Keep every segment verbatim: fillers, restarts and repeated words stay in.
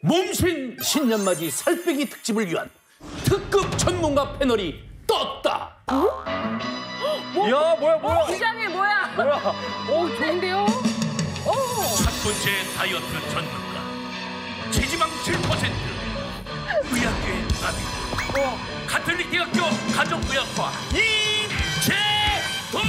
몸신 신년맞이 살빼기 특집을 위한 특급 전문가 패널이 떴다. 어? 뭐? 야, 뭐야, 뭐야? 기장이 뭐야? 뭐야? 오, 좋은데요? 오. 첫 번째 다이어트 전문가 체지방 칠 퍼센트 의학계 아비 어. 가톨릭 대학교 가정의학과 이재훈.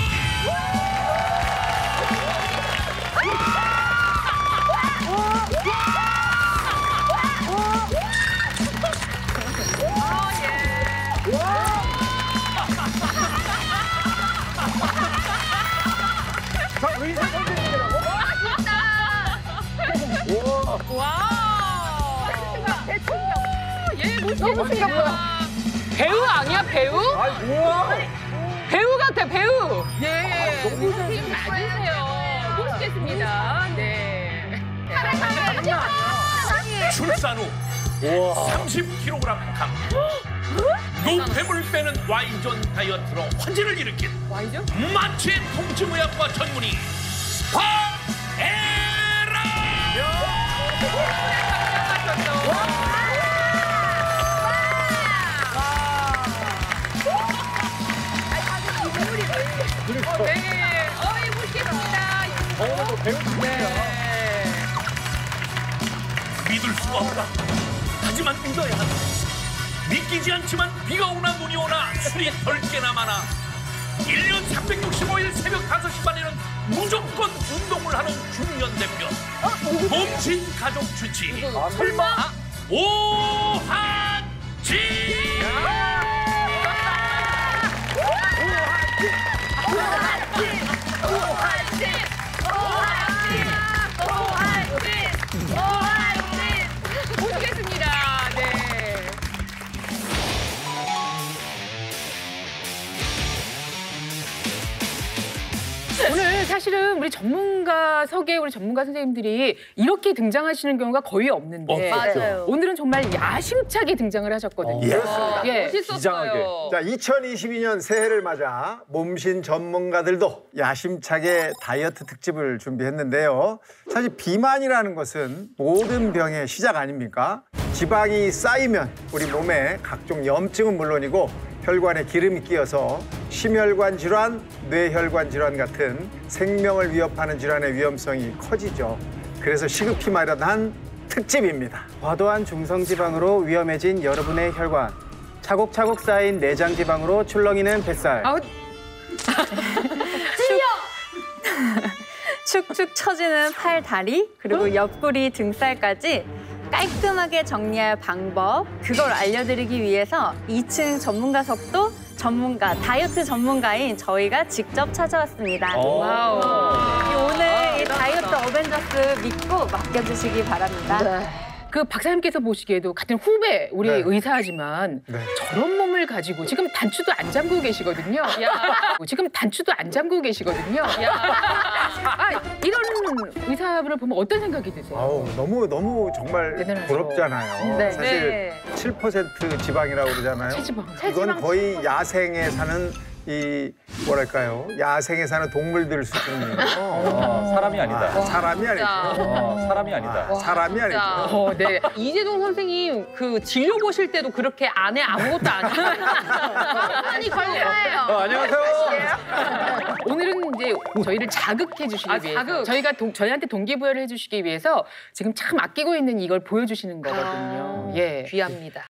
자, 의사 선생님이라고? 와. 얘 멋있겠다. 배우 아니야, 배우? 아, 뭐야? 배우 같아, 배우. 예. 너무 선생님 맞으세요. 멋있겠습니다. 네. 출산 후 삼십 킬로그램 감 노폐물 빼는 와인전 다이어트로 화제를 일으킨 와이죠? 마취 통증의학과 전문의 박애라. 네. 어이, 멋있겠습니다. 어, 배우시네요. 믿을 수가 없다. 하지만 믿어야 한다. 믿기지 않지만 비가 오나 눈이 오나 술이 덜 깨나 마나 일 년 삼백육십오 일 새벽 다섯 시 반에는 무조건 운동을 하는 중년 대표 몸신 가족 주치 아, 설마? 오한지. 모시겠습니다. 네. 오늘 사실은 우리 전문가석에 우리 전문가 선생님들이 이렇게 등장하시는 경우가 거의 없는데 어, 맞아요. 오늘은 정말 야심차게 등장을 하셨거든요. 그렇습니다. 예. 비장하게. 자, 이천이십이 년 새해를 맞아 몸신 전문가들도 야심차게 다이어트 특집을 준비했는데요. 사실 비만이라는 것은 모든 병의 시작 아닙니까? 지방이 쌓이면 우리 몸에 각종 염증은 물론이고 혈관에 기름이 끼어서 심혈관 질환, 뇌혈관 질환 같은 생명을 위협하는 질환의 위험성이 커지죠. 그래서 시급히 마련한 특집입니다. 과도한 중성지방으로 위험해진 여러분의 혈관, 차곡차곡 쌓인 내장지방으로 출렁이는 뱃살, 아우, 축축 처지는 팔, 다리, 그리고 옆구리, 등살까지 깔끔하게 정리할 방법, 그걸 알려드리기 위해서 이 층 전문가석도 전문가, 다이어트 전문가인 저희가 직접 찾아왔습니다. 와우. 오늘 이 다이어트 어벤져스 믿고 맡겨주시기 바랍니다. 그 박사님께서 보시기에도 같은 후배 우리 네. 의사지만 네. 저런 몸을 가지고 지금 단추도 안 잠그고 계시거든요. 야. 지금 단추도 안 잠그고 계시거든요. 야. 아, 이런 의사분을 보면 어떤 생각이 드세요? 아우, 너무 너무 정말 대단하죠. 부럽잖아요. 네. 사실 네. 칠 퍼센트 지방이라고 그러잖아요. 체지방. 이건 거의 야생에 사는 이 뭐랄까요? 야생에 사는 동물들 수준이에요. 어, 사람이 아니다. 아, 사람이 아니죠. 어, 사람이 아니다. 아, 사람이 아니죠. 어, 네. 이재동 선생님 그 진료 보실 때도 그렇게 안에 아무것도 안 해요. 많이 걸려요. 어, 안녕하세요. 오늘은 이제 저희를 자극해 주시기 아, 위해서 자극. 저희가 동, 저희한테 동기부여를 해주시기 위해서 지금 참 아끼고 있는 이걸 보여주시는 거거든요. 아, 예. 귀합니다.